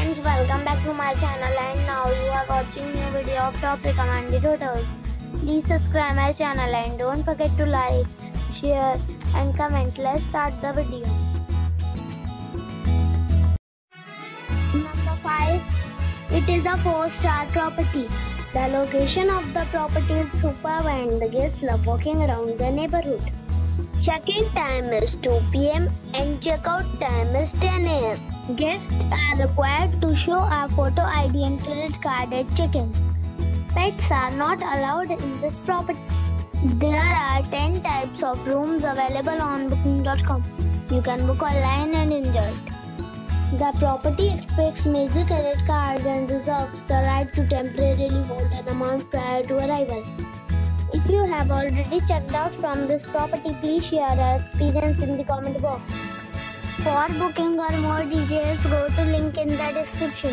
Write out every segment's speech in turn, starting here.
friends, welcome back to my channel, and now you are watching new video of top recommended hotels. Please subscribe my channel and don't forget to like, share and comment. Let's start the video. Number 5. It is a 4-star property. The location of the property is superb and the guests love walking around the neighborhood. Check-in time is 2 p.m. and check-out time is 10 a.m. Guests are required to show a photo ID and credit card at check-in. Pets are not allowed in this property. There are 10 types of rooms available on booking.com. You can book online and enjoy it. The property expects major credit cards and reserves the right to temporarily hold an amount prior to arrival. If you have already checked out from this property, please share your experience in the comment box. For booking or more details, go to link in the description.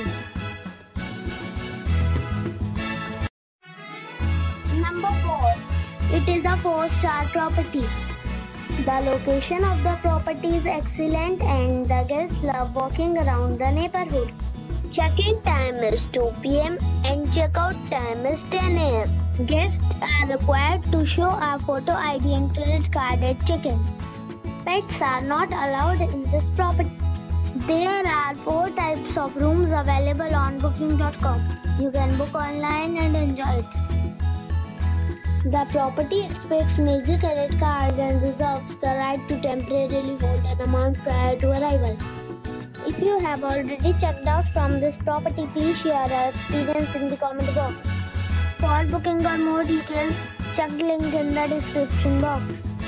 Number 4. It is a 4-star property. The location of the property is excellent and the guests love walking around the neighborhood. Check-in time is 2 p.m. and check-out time is 10 a.m. Guests are required to show a photo ID and credit card at check-in. Pets are not allowed in this property. There are 4 types of rooms available on booking.com. You can book online and enjoy it. The property expects major credit cards and reserves the right to temporarily hold an amount prior to arrival. If you have already checked out from this property, please share your experience in the comment box. For booking or more details, check the link in the description box.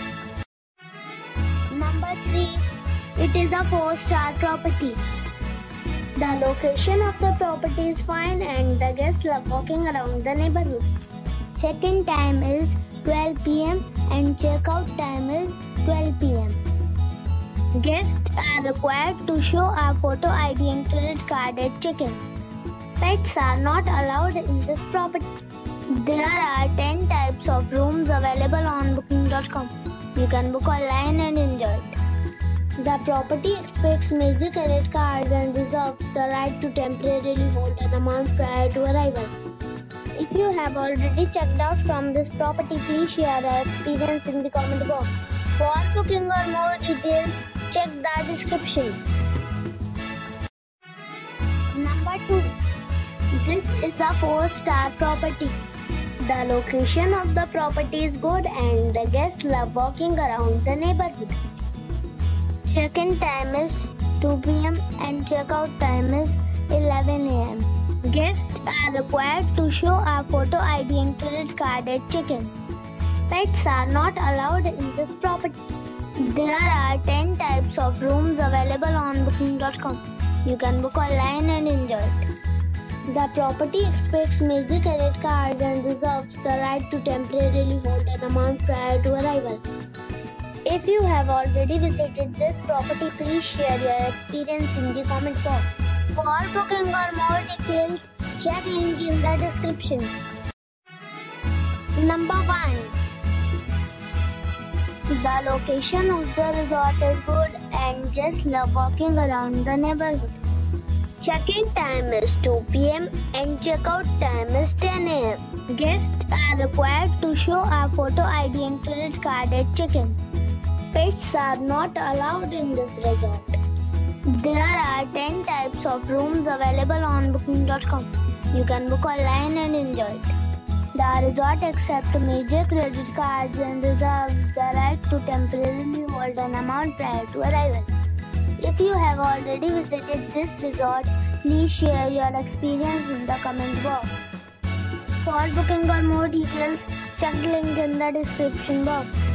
Number 3. It is a 4-star property. The location of the property is fine and the guests love walking around the neighborhood. Check-in time is 12 p.m. and check-out time is 12 p.m. Guests are required to show a photo ID and credit card at check-in. Pets are not allowed in this property. There are 10 types of rooms available on booking.com. You can book online and enjoy it. The property expects major credit cards and reserves the right to temporarily hold an amount prior to arrival. If you have already checked out from this property, please share your experience in the comment box. For booking or more details, check the description. Number 2. This is a 4-star property. The location of the property is good and the guests love walking around the neighborhood. Check-in time is 2 p.m. and check-out time is 11 a.m. Guests are required to show a photo ID and credit card at check-in. Pets are not allowed in this property. There are 10 types of rooms available on booking.com. You can book online and enjoy it. The property expects major credit cards and reserves the right to temporarily hold an amount prior to arrival. If you have already visited this property, please share your experience in the comment box. For booking or more details, check link in the description. Number 1. The location of the resort is good and guests love walking around the neighborhood. Check-in time is 2 p.m. and check-out time is 10 a.m. Guests are required to show a photo ID and credit card at check-in. Pets are not allowed in this resort. There are 10 types of rooms available on booking.com. You can book online and enjoy it. The resort accepts major credit cards and reserves the right to temporarily hold an amount prior to arrival. If you have already visited this resort, please share your experience in the comment box. For booking or more details, check the link in the description box.